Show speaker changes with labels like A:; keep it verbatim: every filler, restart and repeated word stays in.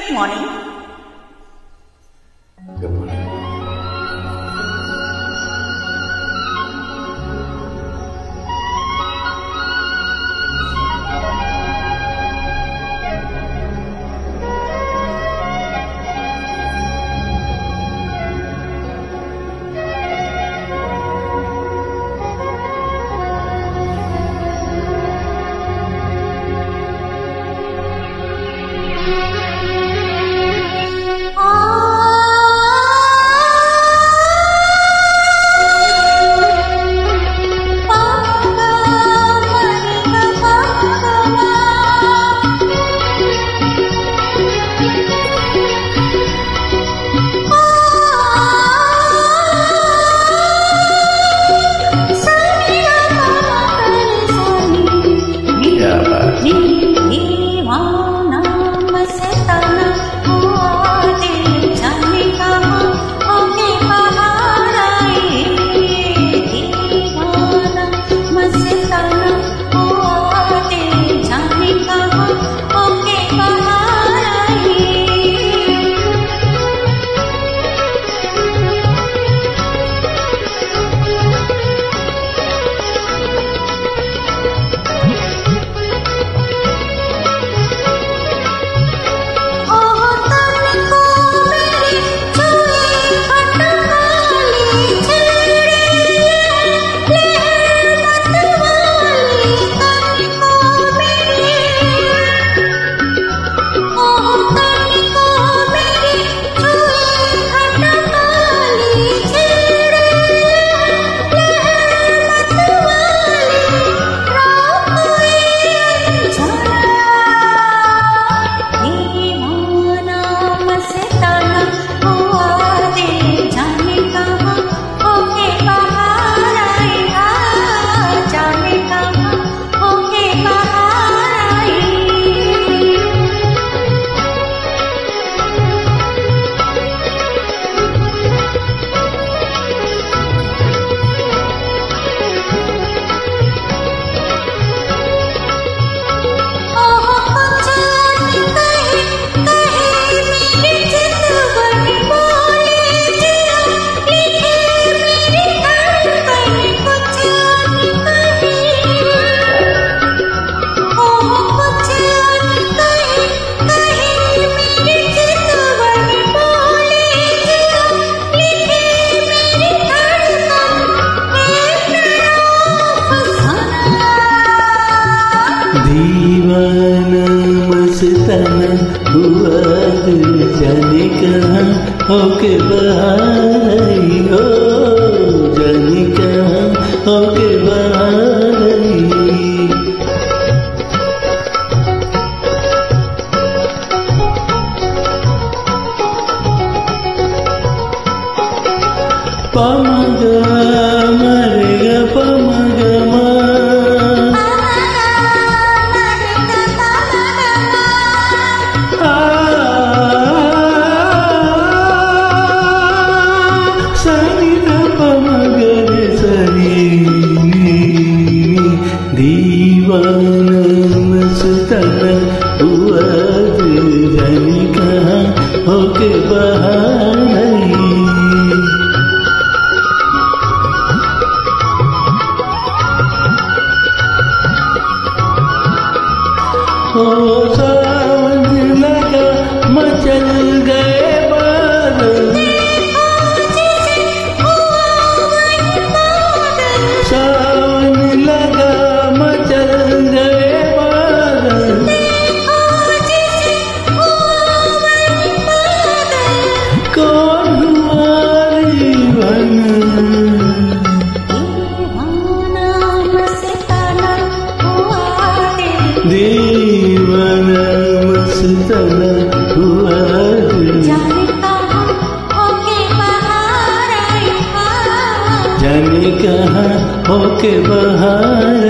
A: Good morning.
B: Good morning. दीवाना मस्ताना हुआ दिल जाने कहाँ होके बहाई हो, जाने कहाँ होके बहाई। पमगा मरेगा पमगा दीवाना मस्ताना हुआ दिल जाने कहाँ होके बहाई। ओ सावन लगा मचल गए बादल, सावन लगा मचल गए बादल, कौन हुआ दीवाना मस्ताना हुआ दिल जाने कहाँ होके बहाई, जाने कहाँ होके बहाई।